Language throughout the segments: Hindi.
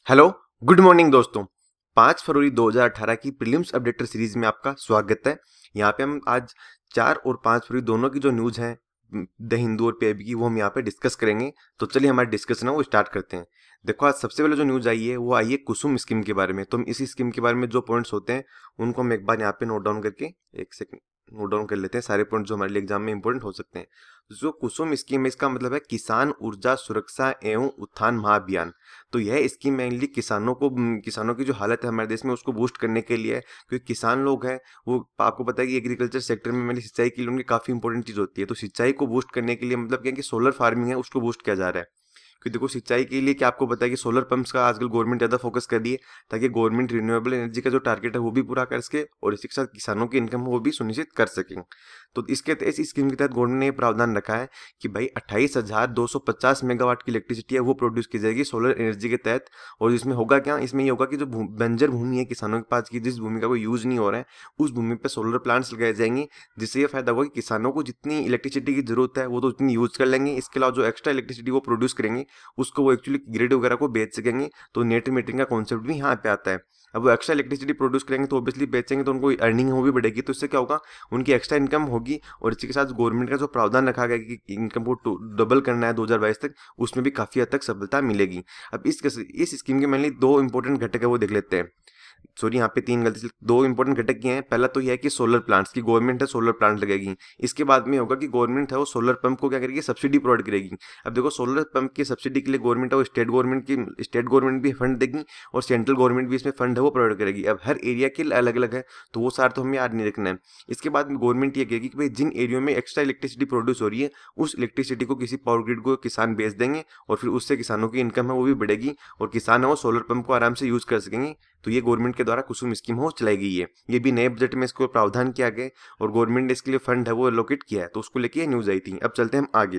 हेलो, गुड मॉर्निंग दोस्तों। 5 फरवरी 2018 की प्रीलिम्स अपडेटर सीरीज में आपका स्वागत है। यहाँ पे हम आज 4 और 5 फरवरी दोनों की जो न्यूज़ हैं द हिंदू और पीआईबी की, वो हम यहाँ पे डिस्कस करेंगे। तो चलिए हमारे डिस्कशन है वो स्टार्ट करते हैं। देखो, आज सबसे पहले जो न्यूज़ आई है वो आई है कुसुम स्कीम के बारे में। तो हम इसी स्कीम के बारे में जो पॉइंट्स होते हैं उनको हम एक बार यहाँ पे नोट डाउन करके एक सेकंड नोट डाउन कर लेते हैं, सारे पॉइंट जो हमारे लिए एग्जाम में इंपॉर्टेंट हो सकते हैं। जो कुसुम स्कीम है इसका मतलब है किसान ऊर्जा सुरक्षा एवं उत्थान महाअभियान। तो यह स्कीम मेनली किसानों की जो हालत है हमारे देश में उसको बूस्ट करने के लिए है, क्योंकि किसान लोग हैं वो आपको पता है कि एग्रीकल्चर सेक्टर में मेनली सिंचाई के लिए उनकी काफ़ी इंपॉर्टेंट चीज़ होती है। तो सिंचाई को बूस्ट करने के लिए मतलब क्या है कि सोलर फार्मिंग है उसको बूस्ट किया जा रहा है। कि देखो, सिंचाई के लिए क्या आपको पता है कि सोलर पंप्स का आजकल गवर्नमेंट ज़्यादा फोकस कर रही है, ताकि गवर्नमेंट रिन्यूएबल एनर्जी का जो टारगेट है वो भी पूरा कर सके और इसी के साथ किसानों की इनकम वो भी सुनिश्चित कर सकें। तो इसके इस स्कीम के तहत गवर्नमेंट ने प्रावधान रखा है कि भाई 28,250 मेगावाट की इलेक्ट्रिसिटी है वो प्रोड्यूस की जाएगी सोलर एनर्जी के तहत। और इसमें होगा क्या, इसमें ये होगा कि जो बंजर भूमि है किसानों के पास की, जिस भूमि का कोई यूज नहीं हो रहा है, उस भूमि पर सोलर प्लांट्स लगाए जाएंगे। जिससे ये फायदा होगा कि किसानों को जितनी इलेक्ट्रिसिटी की जरूरत है वो तो उतनी यूज कर लेंगे। इसके अलावा जो एक्स्ट्रा इलेक्ट्रिसिटी वो प्रोड्यूस करेंगे उसको वो एक्चुअली ग्रिड वगैरह को बेच सकेंगे। तो नेट मीटरिंग का कॉन्सेप्ट भी यहाँ पे आता है। अब वो एक्स्ट्रा इलेक्ट्रिसिटी प्रोड्यूस करेंगे तो ऑब्वियसली बेचेंगे तो उनको अर्निंग वो भी बढ़ेगी। तो इससे क्या होगा, उनकी एक्स्ट्रा इनकम होगी। और इसी के साथ गवर्नमेंट का जो प्रावधान रखा गया कि इनकम को डबल करना है 2022 तक, उसमें भी काफ़ी हद तक सफलता मिलेगी। अब इस स्कीम के मेनली दो इंपॉर्टेंट घटक है वो देख लेते हैं। सॉरी, यहाँ पे तीन गलती से दो इंपॉर्टेंट घटक ये हैं। पहला तो यह है कि सोलर प्लांट्स की गवर्नमेंट है सोलर प्लांट लगेगी। इसके बाद में होगा कि गवर्नमेंट है वो सोलर पंप को क्या करेगी, सब्सिडी प्रोवाइड करेगी। अब देखो, सोलर पंप की सब्सिडी के लिए गवर्नमेंट है वो स्टेट गवर्नमेंट भी फंड देगी और सेंट्रल गवर्नमेंट भी इसमें फंड है वो प्रोवाइड करेगी। अब हर एरिया के लिए अलग अलग है, तो वो सारा तो हमें याद नहीं रखना है। इसके बाद में गवर्नमेंट ये कहेगी कि भाई जिन एरियो में एक्स्ट्रा इलेक्ट्रिसिटी प्रोड्यूस हो रही है उस इलेक्ट्रिसिटी को किसी पावर ग्रिड को किसान बेच देंगे और फिर उससे किसानों की इनकम है वो भी बढ़ेगी और किसान है वो सोलर पंप को आराम से यूज कर सकेंगे। तो ये गवर्नमेंट के द्वारा कुसुम स्कीम हो चलाई गई है। ये भी नए बजट में इसको प्रावधान किया गया और गवर्नमेंट ने इसके लिए फंड है वो एलोकेट किया है। तो उसको लेके ये न्यूज आई थी। अब चलते हैं हम आगे।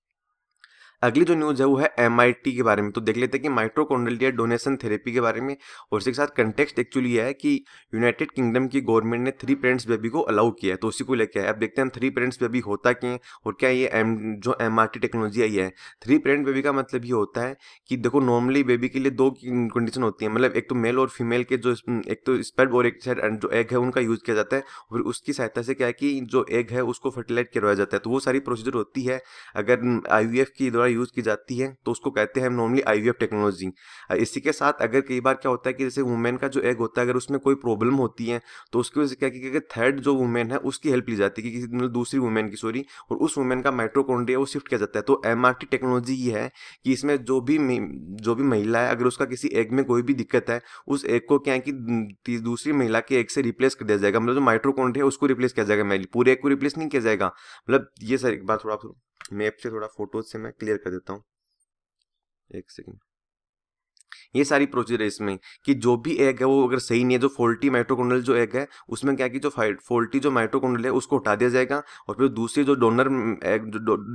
अगली जो न्यूज़ है वो है एमआईटी के बारे में। तो देख लेते हैं कि माइटोकॉन्ड्रियल डोनेशन थेरेपी के बारे में। और इसके साथ कंटेक्स्ट एक्चुअली यह है कि यूनाइटेड किंगडम की गवर्नमेंट ने 3 पेरेंट्स बेबी को अलाउ किया है। तो उसी को लेकर है। अब देखते हैं हम 3 पेरेंट्स बेबी होता क्या है और क्या ये जो एमआरटी टेक्नोलॉजी आई है। 3 पेरेंट बेबी का मतलब ये होता है कि देखो, नॉर्मली बेबी के लिए दो कंडीशन होती है। मतलब एक तो मेल और फीमेल के जो एक तो स्पर्म और एक जो एग है उनका यूज किया जाता है। फिर उसकी सहायता से क्या है कि जो एग है उसको फर्टिलाइज करवाया जाता है। तो वो सारी प्रोसीजर होती है। अगर आईवीएफ की द्वारा यूज की जाती है तो उसको कहते हैं नॉर्मली आईवीएफ टेक्नोलॉजी। इसी के साथ अगर कई बार क्या होता है कि जैसे वुमेन का जो एग होता है अगर उसमें कोई प्रॉब्लम होती है तो उसकी वजह से क्या कि थर्ड जो वुमेन है उसकी हेल्प ली जाती है, कि मतलब दूसरी वुमेन की सॉरी, और उस वुमेन का माइटोकॉन्ड्रिया वो शिफ्ट किया जाता है। तो एमआरटी टेक्नोलॉजी ये है कि इसमें जो भी महिला है अगर उसका किसी एग में कोई भी दिक्कत है, उस एग को क्या है कि दूसरी महिला के एग से रिप्लेस कर दिया जाएगा। मतलब जो माइटोकॉन्ड्रिया है उसको रिप्लेस किया जाएगा, मेनली पूरे एग को रिप्लेस नहीं किया जाएगा। मतलब ये सर एक बार थोड़ा मैप से थोड़ा फोटोज से मैं क्लियर कर देता हूँ, एक सेकंड। ये सारी प्रोसीजर है इसमें कि जो भी एग है वो अगर सही नहीं है, जो फॉल्टी माइटोकॉन्ड्रियल जो एग है उसमें क्या कि जो फॉल्टी जो माइटोकॉन्ड्रियल है उसको हटा दिया जाएगा। और फिर दूसरी जो डोनर एग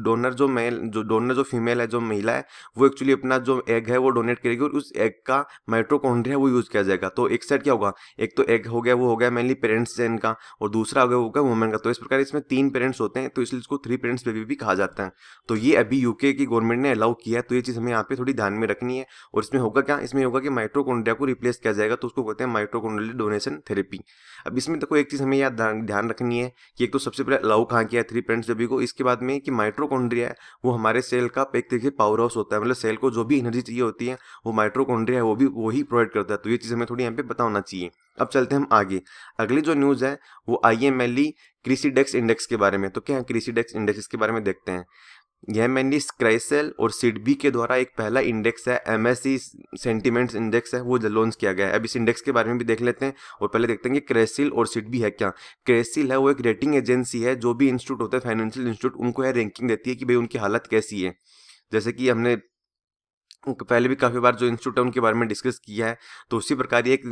डोनर जो फीमेल है जो महिला है वो एक्चुअली अपना जो एग है वो डोनेट करेगी और उस एग का माइटोकॉन्ड्रिया वो यूज किया जाएगा। तो एक साइड क्या होगा, एक तो एग हो गया वो हो गया मेनली पेरेंट्स से इनका, और दूसरा होगा वुमेन का। तो इस प्रकार इसमें 3 पेरेंट्स होते हैं, तो इसलिए इसको 3 पेरेंट्स बेबी भी कहा जाता है। तो ये अभी यूके की गवर्नमेंट ने अलाउ किया है। तो ये चीज़ हमें यहाँ पे थोड़ी ध्यान में रखनी है। और इसमें होगा क्या, इसमें होगा कि माइटोकॉन्ड्रिया को रिप्लेस किया जाएगा, तो उसको कहते हैं माइटोकॉन्ड्रियल डोनेशन थेरेपी। अब इसमें देखो एक चीज़ हमें याद ध्यान रखनी है कि एक तो सबसे पहले अलाउ कहाँ किया है 3 पेरेंट्स बेबी को। इसके बाद में कि माइटोकॉन्ड्रिया है वो हमारे सेल का एक तरीके से पावर हाउस होता है। मतलब सेल को जो भी एनर्जी चाहिए होती है वो माइटोकॉन्ड्रिया है वो भी वही प्रोवाइड करता है। तो ये चीज़ हमें थोड़ी यहाँ पे पता होना चाहिए। अब चलते हैं हम आगे। अगली जो न्यूज़ है वो IMLE क्रिसिडेक्स इंडेक्स के बारे में। तो क्या है क्रिसिडेक्स इंडेक्स, इसके बारे में देखते हैं। यह मेनली क्राइसेल और सिडबी के द्वारा एक पहला इंडेक्स है, MSC सेंटिमेंट्स इंडेक्स है, वो लॉन्च किया गया है। अब इस इंडेक्स के बारे में भी देख लेते हैं और पहले देखते हैं कि क्रेसिल और सिडबी है क्या। क्रेसिल है वो एक रेटिंग एजेंसी है, जो भी इंस्टीट्यूट होता है फाइनेंशियल इंस्टीट्यूट उनको यह रैंकिंग देती है कि भाई उनकी हालत कैसी है। जैसे कि हमने पहले भी काफ़ी बार जो इंस्टीट्यूट है उनके बारे में डिस्कस किया है। तो उसी प्रकार ये एक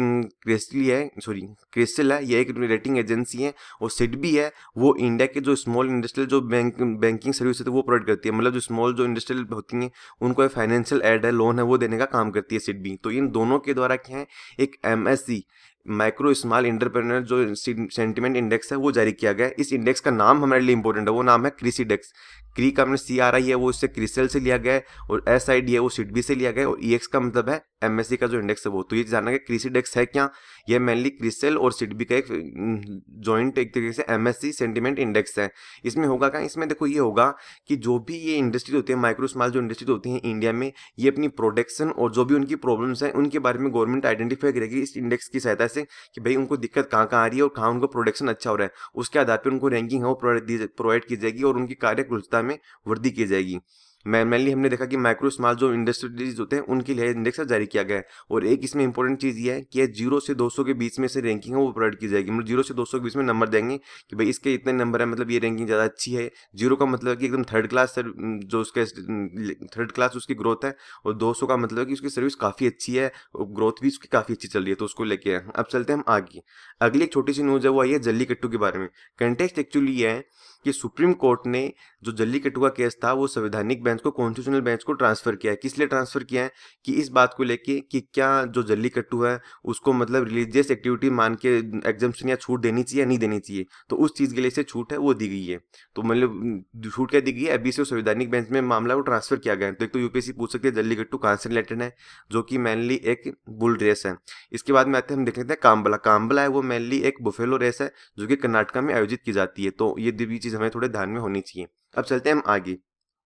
क्रिस्टल है, ये एक रेटिंग एजेंसी है। और सिडबी है वो इंडिया के जो स्मॉल इंडस्ट्रियल जो बैंकिंग सर्विस है वो प्रोवाइड करती है। मतलब जो स्मॉल जो इंडस्ट्रियल होती हैं उनको फाइनेंशियल एड है, लोन है वो देने का काम करती है सिडबी। तो इन दोनों के द्वारा क्या है एक MSC माइक्रो स्मॉल एंटरप्रेन्योर जो सेंटिमेंट इंडेक्स है वो जारी किया गया है। इस इंडेक्स का नाम हमारे लिए इंपॉर्टेंट है, वो नाम है क्रिसिडेक्स। क्री का हमने CRI है वो इससे क्रिसेल से लिया गया है, और SID है वो सिडबी से लिया गया है, और EX का मतलब है MSC का जो इंडेक्स है वो। तो ये जानना है क्रिसिडेक्स है क्या, ये मेनली क्रिसेल और सिडबी का एक जॉइंट एक तरीके से MSC सेंटिमेंट इंडेक्स है। इसमें होगा क्या, इसमें देखो ये होगा कि जो भी ये इंडस्ट्री होती है, माइक्रो स्मॉल जो इंडस्ट्री होती है इंडिया में, ये अपनी प्रोडक्शन और जो भी उनकी प्रॉब्लम्स हैं उनके बारे में गवर्नमेंट आइडेंटिफाई करेगी इस इंडेक्स की सहायता से, कि भाई उनको दिक्कत कहाँ कहाँ आ रही है और कहाँ उनको प्रोडक्शन अच्छा हो रहा है। उसके आधार पर उनको रैंकिंग है वो प्रोवाइड की जाएगी और उनकी कार्यकुशलता में वृद्धि की जाएगी। मेनली हमने देखा कि माइक्रो स्मॉल जो इंडस्ट्रीज होते हैं उनके लिए इंडेक्स जारी किया गया है। और एक इसमें इंपॉर्टेंट चीज़ ये है कि 0 से 200 के बीच में से रैंकिंग है वो प्रोवाइड की जाएगी। मतलब 0 से 200 के बीच में नंबर देंगे कि भाई इसके इतने नंबर है, मतलब ये रैंकिंग ज़्यादा अच्छी है। 0 का मतलब है कि एकदम थर्ड क्लास जो उसके थर्ड क्लास उसकी ग्रोथ है, और 200 का मतलब है कि उसकी सर्विस काफ़ी अच्छी है और ग्रोथ भी उसकी काफ़ी अच्छी चल रही है। तो उसको लेके अब चलते हैं हम आगे। अगली एक छोटी सी न्यूज़ है वो आई है जल्लीकट्टू के बारे में। कंटेक्स्ट एक्चुअली ये है कि सुप्रीम कोर्ट ने जो जल्लीकट्टू का केस था वो संवैधानिक बेंच को कॉन्स्टिट्यूशनल बेंच को ट्रांसफर किया है। किस लिए ट्रांसफर किया है, कि इस बात को लेके कि क्या जो जल्लीकट्टू है उसको मतलब रिलीजियस एक्टिविटी मान के एग्जम्पशन या छूट देनी चाहिए या नहीं देनी चाहिए। तो उस चीज़ के लिए से छूट है वो दी गई है। तो मतलब छूट क्या दी गई है, अभी से संवैधानिक बेंच में मामला वो ट्रांसफर किया गया है। तो एक तो यूपीएससी पूछ सकती है जल्लीकट्टू कहाँ से रिलेटेड है, जो कि मेनली एक बुल रेस है। इसके बाद में आते हैं हम देख लेते हैं काम्बला। काम्बला है वो मेनली एक बुफेलो रेस है जो कि कर्नाटका में आयोजित की जाती है। तो ये भी चीज़ हमें थोड़े ध्यान में होनी चाहिए। अब चलते हैं हम आगे।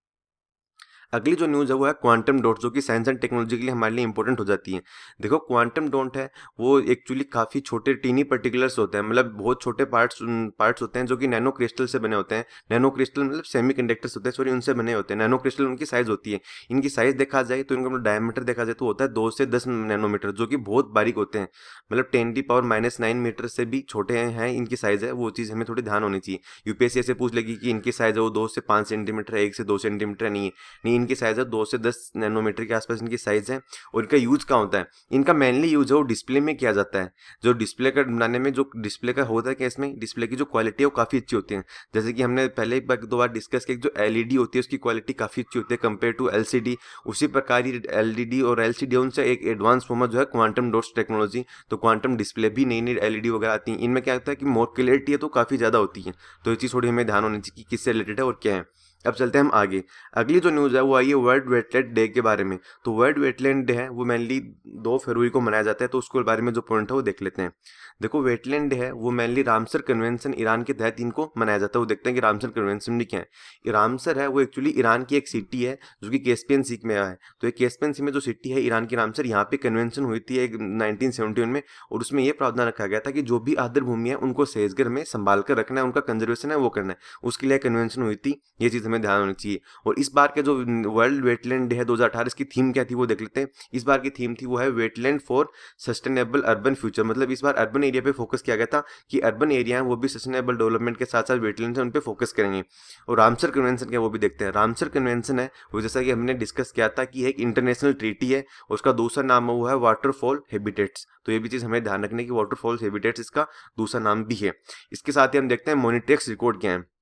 अगली जो न्यूज़ है वो है क्वांटम डॉट, जो कि साइंस एंड टेक्नोलॉजी के लिए हमारे लिए इंपॉर्टेंट हो जाती है। देखो क्वांटम डॉट है वो एक्चुअली काफ़ी छोटे टीनी पर्टिकुलर्स होते हैं, मतलब बहुत छोटे पार्ट्स होते हैं जो कि नैनो क्रिस्टल से बने होते हैं। नैनो क्रिस्टल मतलब सेमी कंडक्टर्स होते हैं, सॉरी उनसे बने होते हैं। नैनो क्रिस्टल उनकी साइज होती है। इनकी साइज देखा जाए तो इनका डायमीटर देखा जाए तो होता है 2 से 10 नैनोमीटर, जो कि बहुत बारीक होते हैं। मतलब 10⁻⁹ मीटर से भी छोटे हैं इनकी साइज है। वो चीज़ हमें थोड़ी ध्यान होनी चाहिए। यूपीएससी से पूछ लेगी कि इनकी साइज है वो 2 से 5 सेंटीमीटर है, 1 से 2 सेंटीमीटर नहीं है। नहीं, इनकी साइज है 2 से 10 नैनोमीटर के आसपास इनकी साइज है। और इनका यूज कहाँ होता है, इनका मेनली यूज है वो डिस्प्ले में किया जाता है। जो डिस्प्ले का बनाने में जो डिस्प्ले का होता है कि इसमें डिस्प्ले की जो क्वालिटी है वो काफ़ी अच्छी होती है। जैसे कि हमने पहले एक बार 2 बार डिस्कस किया, जो एलईडी होती है उसकी क्वालिटी काफ़ी अच्छी होती है कंपेयर टू एलसीडी। उसी प्रकार ही एलईडी और एलसीडी उनसे एक एडवांस फॉर्म जो है क्वांटम डॉट्स टेक्नोलॉजी। तो क्वांटम डिस्प्ले भी नई नई एलईडी वगैरह आती हैं, इनमें क्या होता है कि मोर क्लियरिटी है तो काफ़ी ज़्यादा होती है। तो ये चीज़ थोड़ी हमें ध्यान होनी चाहिए कि किससे रिलेटेड है और क्या है। अब चलते हैं हम आगे। अगली जो न्यूज़ है वो आई है वर्ल्ड वेटलैंड डे के बारे में। तो वर्ल्ड वेटलैंड डे है वो मेनली 2 फरवरी को मनाया जाता है। तो उसके बारे में जो पॉइंट है वो देख लेते हैं। देखो वेटलैंड डे है वो मेनली रामसर कन्वेंशन ईरान के तहत इनको मनाया जाता है। वो देखते हैं कि रामसर कन्वेंशन भी क्या है। रामसर है वो एक्चुअली ईरान की एक सिटी है जो कि कैस्पियन सी में है। तो ये कैस्पियन सी में जो सिटी है ईरान की रामसर, यहाँ पे कन्वेंशन हुई थी एक 1971 में। और उसमें ये प्रावधान रखा गया था कि जो भी आदर भूमि है उनको सहेजगर में संभाल कर रखना है, उनका कंजर्वेशन है वो करना है। उसके लिए कन्वेंशन हुई थी। ये चीज़ हमें ध्यान होनी चाहिए। और इस बार के जो वर्ल्ड वेटलैंड डे है 2018, इसकी थीम क्या थी वो देख लेते हैं। इस बार की थीम थी वो है wetland for sustainable urban future. मतलब इस बार अर्बन एरिया पे फोकस किया गया था कि अर्बन एरिया है वो भी सस्टेनेबल डेवलपमेंट के साथ साथ वेटलैंड है उन पे फोकस करेंगे। और रामसर कन्वेंशन क्या वो भी देखते हैं। रामसर कन्वेंशन है वो जैसा कि हमने डिस्कस किया था कि एक इंटरनेशनल ट्रीटी है, उसका दूसरा नाम वो है वाटरफॉल हैबिटेट्स। तो ये भी चीज़ हमें ध्यान रखने की वाटरफॉल हैबिटेट्स इसका दूसरा नाम भी है। इसके साथ ही हम देखते हैं मॉनिटेक्स रिकॉर्ड क्या है।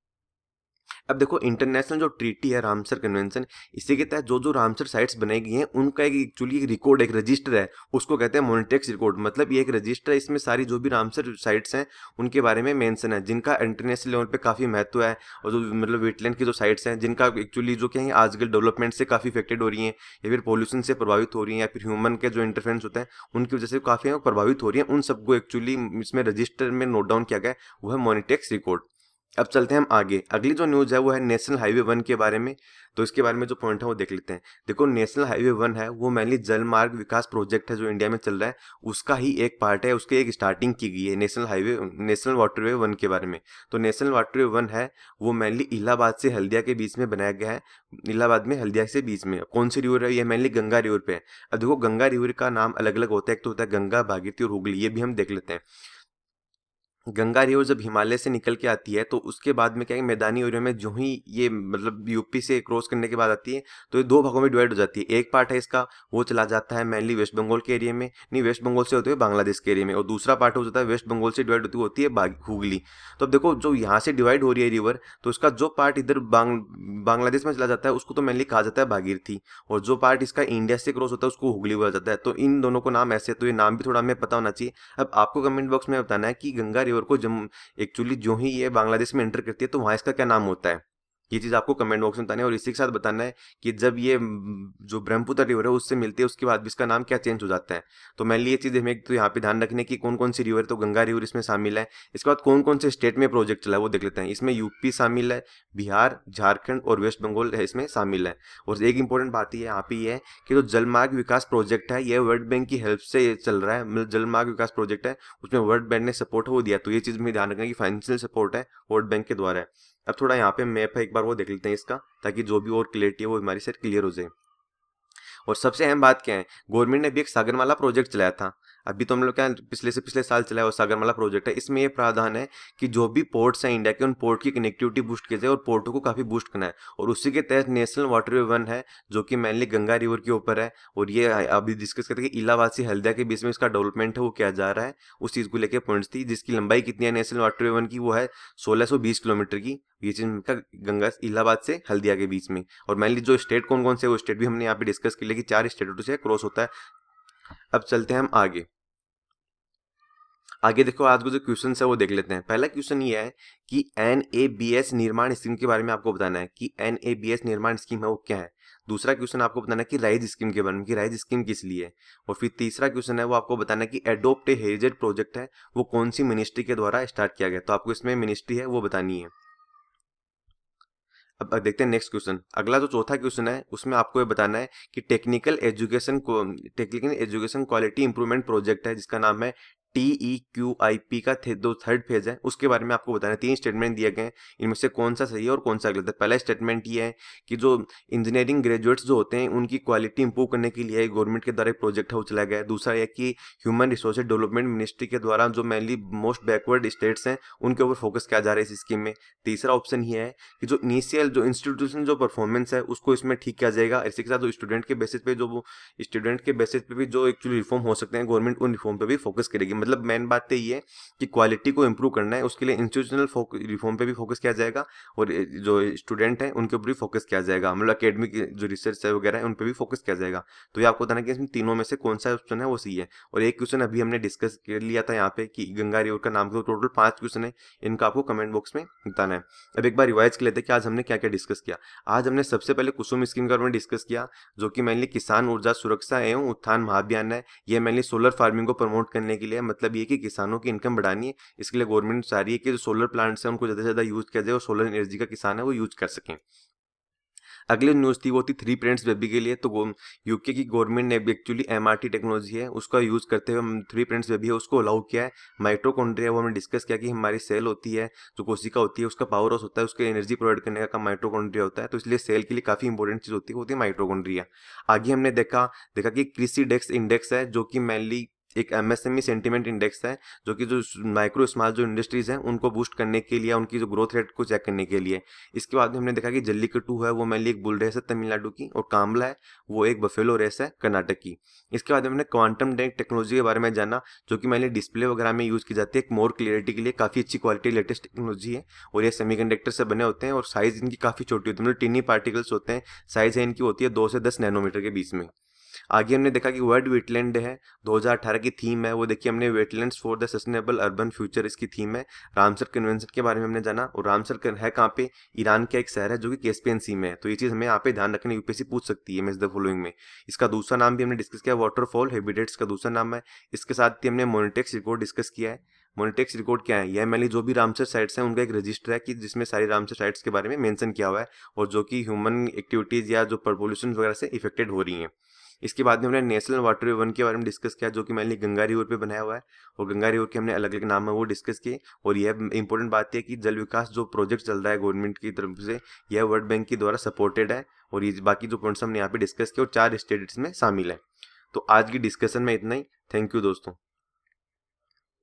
अब देखो इंटरनेशनल जो ट्रीटी है रामसर कन्वेंशन, इसी के तहत जो जो रामसर साइट्स बनाई गई हैं उनका एक एक्चुअली एक रिकॉर्ड एक रजिस्टर है, उसको कहते हैं मॉनिटेक्स रिकॉर्ड। मतलब ये एक रजिस्टर है, इसमें सारी जो भी रामसर साइट्स हैं उनके बारे में मेंशन है, जिनका इंटरनेशनल लेवल पे काफ़ी महत्व है। और जो मतलब वेटलैंड की जो साइट्स हैं जिनका एक्चुअली जो क्या है आजकल डेवलपमेंट से काफ़ी इफेक्टेड हो रही हैं, या फिर पॉल्यूशन से प्रभावित हो रही हैं, या फिर ह्यूमन के जो इंटरफेरेंस होता है उनकी वजह से काफ़ी प्रभावित हो रही हैं, उन सबको एक्चुअली इसमें रजिस्टर में नोट डाउन किया गया है, वो है मॉनिटेक्स रिकॉर्ड। अब चलते हैं हम आगे। अगली जो न्यूज़ है वो है नेशनल हाईवे 1 के बारे में। तो इसके बारे में जो पॉइंट है वो देख लेते हैं। देखो नेशनल हाईवे 1 है वो मेनली जल मार्ग विकास प्रोजेक्ट है जो इंडिया में चल रहा है, उसका ही एक पार्ट है, उसके एक स्टार्टिंग की गई है नेशनल वाटरवे 1 के बारे में। तो नेशनल वाटरवे 1 है वो मेनली इलाहाबाद से हल्दिया के बीच में बनाया गया है। इलाहाबाद में हल्दिया से बीच में कौन सी रिवर है, ये मेनली गंगा रिवर पे है। अब देखो गंगा रिवर का नाम अलग अलग होता है, एक तो होता है गंगा, भागीरथी और हुगली, ये भी हम देख लेते हैं। गंगा रिवर जब हिमालय से निकल के आती है तो उसके बाद में क्या है मैदानी एरिया में जो ही ये मतलब यूपी से क्रॉस करने के बाद आती है तो ये 2 भागों में डिवाइड हो जाती है। एक पार्ट है इसका वो चला जाता है मेनली वेस्ट बंगाल के एरिया में, नहीं वेस्ट बंगाल से होते हुए बांग्लादेश के एरिया में, और दूसरा पार्ट हो जाता है वेस्ट बंगाल से डिवाइड होती है हुगली। तो अब देखो जो यहाँ से डिवाइड हो रही है रिवर, तो इसका जो पार्ट इधर बांग्लादेश में चला जाता है उसको तो मेनली कहा जाता है भागीरथी, और जो पार्ट इसका इंडिया से क्रॉस होता है उसको हुगली बोला जाता है। तो इन दोनों को नाम ऐसे, तो ये नाम भी थोड़ा हमें पता होना चाहिए। अब आपको कमेंट बॉक्स में बताना है कि गंगा रिवर को एक्चुअली जो ही ये बांग्लादेश में एंटर करती है तो वहाँ इसका क्या नाम होता है। ये चीज़ आपको कमेंट बॉक्स में बताना है और इसी के साथ बताना है कि जब ये जो ब्रह्मपुत्र रिवर है उससे मिलती है उसके बाद भी इसका नाम क्या चेंज हो जाता है। तो मेनली ये चीज़ हमें तो यहाँ पे ध्यान रखने की कौन कौन सी रिवर है, तो गंगा रिवर इसमें शामिल है। इसके बाद कौन कौन से स्टेट में प्रोजेक्ट चला है वो देख लेते हैं। इसमें यूपी शामिल है, बिहार, झारखंड और वेस्ट बंगाल है इसमें शामिल है। और एक इंपॉर्टेंट बात ये यहाँ पे ये है कि जो जलमार्ग विकास प्रोजेक्ट है ये वर्ल्ड बैंक की हेल्प से ये चल रहा है। मतलब जलमार्ग विकास प्रोजेक्ट है उसमें वर्ल्ड बैंक ने सपोर्ट वो दिया, तो ये चीज़ में ध्यान रखना कि फाइनेंशियल सपोर्ट है वर्ल्ड बैंक के द्वारा है। अब थोड़ा यहाँ पे मैप है, एक बार वो देख लेते हैं इसका, ताकि जो भी और क्लियरिटी है वो हमारी सेट क्लियर हो जाए। और सबसे अहम बात क्या है, गवर्नमेंट ने भी एक सागरमाला प्रोजेक्ट चलाया था, अभी तो हम लोग क्या पिछले से पिछले साल चलाया वो सागरमाला प्रोजेक्ट है। इसमें ये प्रावधान है कि जो भी पोर्ट्स हैं इंडिया के उन पोर्ट की कनेक्टिविटी बूस्ट की जाए और पोर्टों को काफ़ी बूस्ट करना है। और उसी के तहत नेशनल वाटरवे वन है जो कि मेनली गंगा रिवर के ऊपर है। और ये अभी डिस्कस करते हैं कि इलाहाबाद से हल्दिया के बीच में इसका डेवलपमेंट है वो किया जा रहा है, उस चीज़ को लेकर पॉइंट्स थी। जिसकी लंबाई कितनी है नेशनल वाटरवे वन की, वो है 1620 किलोमीटर की। ये चीज़ का गंगा इलाहाबाद से हल्दिया के बीच में। और मेनली जो स्टेट कौन कौन से वो स्टेट भी हमने यहाँ पे डिस्कस कर लिया कि 4 स्टेटों से क्रॉस होता है। अब चलते हैं हम आगे। आगे देखो आज को जो क्वेश्चन है वो देख लेते हैं। पहला क्वेश्चन ये है कि NABS निर्माण स्कीम के बारे में आपको बताना है कि NABS निर्माण स्कीम है वो क्या है। दूसरा क्वेश्चन आपको बताना है कि राइज स्कीम के बारे में कि राइज स्कीम किस लिए है। और फिर तीसरा क्वेश्चन है वो आपको बताना है कि एडोप्ट ए हेरिटेज प्रोजेक्ट है वो कौन सी मिनिस्ट्री के द्वारा स्टार्ट किया गया, तो आपको इसमें मिनिस्ट्री है वो बतानी है। अब देखते हैं नेक्स्ट क्वेश्चन। अगला जो चौथा क्वेश्चन है उसमें आपको ये बताना है कि technical education quality improvement project है जिसका नाम है TEQIP का जो थर्ड फेज है उसके बारे में आपको बताना है। 3 स्टेटमेंट दिए गए हैं, इनमें से कौन सा सही है और कौन सा गलत है। पहला स्टेटमेंट ये है कि जो इंजीनियरिंग ग्रेजुएट्स जो होते हैं उनकी क्वालिटी इंप्रूव करने के लिए गवर्नमेंट के द्वारा एक प्रोजेक्ट है वो चलाया गया है। दूसरा यह कि ह्यूमन रिसोर्स डेवलपमेंट मिनिस्ट्री के द्वारा जो मेनली मोस्ट बैकवर्ड स्टेट्स हैं उनके ऊपर फोकस किया जा रहा है इस स्कीम में। तीसरा ऑप्शन ये है कि जो इनिशियल जो इंस्टीट्यूशन जो परफॉर्मेंस है उसको इसमें ठीक किया जाएगा। इसी के साथ जो स्टूडेंट के बेसिस पे भी जो एक्चुअली रिफॉर्म हो सकते हैं गवर्नमेंट उन रिफॉर्म पे भी फोकस करेगी। मतलब मेन बात तो ये है कि क्वालिटी को इंप्रूव करना है, उसके लिए इंस्टीट्यूशनल रिफॉर्म पे भी फोकस किया जाएगा और जो स्टूडेंट है उनके ऊपर भी फोकस किया जाएगा। मतलब अकेडमिक जो रिसर्च है वगैरह है उन पर भी फोकस किया जाएगा। तो ये आपको बताना कि इसमें तीनों में से कौन सा ऑप्शन है वो सही है। और एक क्वेश्चन अभी हमने डिस्कस कर लिया था यहाँ पे कि गंगा रिवर का नाम, टोटल 5 क्वेश्चन है, इनका आपको कमेंट बॉक्स में बताना है। अब एक बार रिवाइज कर लेते हैं कि आज हमने क्या क्या डिस्कस किया। आज हमने सबसे पहले कुसुम स्कीम के बारे में डिस्कस किया जो कि मेनली किसान ऊर्जा सुरक्षा एवं उत्थान महाअभियान है। ये मेनली सोलर फार्मिंग को प्रमोट करने के लिए, मतलब ये कि किसानों की इनकम बढ़ानी है, इसके लिए गवर्नमेंट चाह रही है कि जो सोलर प्लांट्स हैं उनको ज़्यादा से ज़्यादा यूज किया जाए और सोलर एनर्जी का किसान है वो यूज कर सकें। अगली न्यूज़ थी वो थी 3 प्रिंट्स बेबी के लिए। तो यूके की गवर्नमेंट ने एक्चुअली MRT टेक्नोलॉजी है उसका यूज़ करते हुए 3 प्रिंट्स बेबी है उसको अलाउ किया है। माइटोकॉन्ड्रिया वो हमने डिस्कस किया कि हमारी सेल होती है जो कोशिका होती है उसका पावर हाउस होता है, उसके एनर्जी प्रोवाइड करने का काम माइटोकॉन्ड्रिया होता है। तो इसलिए सेल के लिए काफ़ी इंपॉर्टेंट चीज़ होती है माइटोकॉन्ड्रिया। आगे हमने देखा कि कृषि डेक्स इंडेक्स है जो कि मेनली एक MSME सेंटीमेंट इंडेक्स है जो कि जो माइक्रो स्मॉल जो इंडस्ट्रीज हैं उनको बूस्ट करने के लिए, उनकी जो ग्रोथ रेट को चेक करने के लिए। इसके बाद हमने देखा कि जल्लीकट्टू है वो मेनली एक बुल रेस है तमिलनाडु की, और कामला है वो एक बफेलो रेस है कर्नाटक की। इसके बाद हमने क्वांटम टेक्नोलॉजी के बारे में जाना जो कि मेनली डिस्प्ले वगैरह में यूज़ की जाती है एक मोर क्लियरिटी के लिए। काफ़ी अच्छी क्वालिटी लेटेस्ट टेक्नोलॉजी है और ये सेमीकंडक्टर से बने होते हैं और साइज़ इनकी काफ़ी छोटी होती है, मतलब टिनी पार्टिकल्स होते हैं। साइज़ है इनकी होती है 2 से 10 नैनोमीटर के बीच में। आगे हमने देखा कि वर्ल्ड वेटलैंड है 2018 की थीम है वो देखिए हमने wetlands for the sustainable urban future इसकी थीम है। रामसर कन्वेंशन के बारे में हमने जाना, और रामसर है कहाँ पे, ईरान का एक शहर है जो कि कैस्पियन सी में है। तो ये चीज़ हमें यहाँ पे ध्यान रखना, UPSC पूछ सकती है द फॉलोइंग में। इसका दूसरा नाम भी हमने डिस्कस किया, वाटरफॉल हैबिटेट्स का दूसरा नाम है। इसके साथ ही हमने मोनिटेक्स रिकॉर्ड डिस्कस किया है। मोनिटेक्स रिकॉर्ड क्या है, यह मेनली जो भी रामसर साइट्स हैं उनका एक रजिस्टर है कि जिसमें सारी रामसर साइट्स के बारे में मेंशन किया हुआ है और जो कि ह्यूमन एक्टिविटीज़ या जो पोल्यूशन वगैरह से इफेक्टेड हो रही हैं। इसके बाद में हमने नेशनल वाटरवे वन के बारे में डिस्कस किया जो कि मेनली गंगा रिवर पे बनाया हुआ है, और गंगा रिवर के हमने अलग अलग नाम है वो डिस्कस किए। और यह इंपॉर्टेंट बात है कि जल विकास जो प्रोजेक्ट चल रहा है गवर्नमेंट की तरफ से यह वर्ल्ड बैंक के द्वारा सपोर्टेड है। और ये बाकी जो पॉइंट्स हमने यहाँ पे डिस्कस किए और 4 स्टेट्स में शामिल है। तो आज की डिस्कशन में इतना ही। थैंक यू दोस्तों।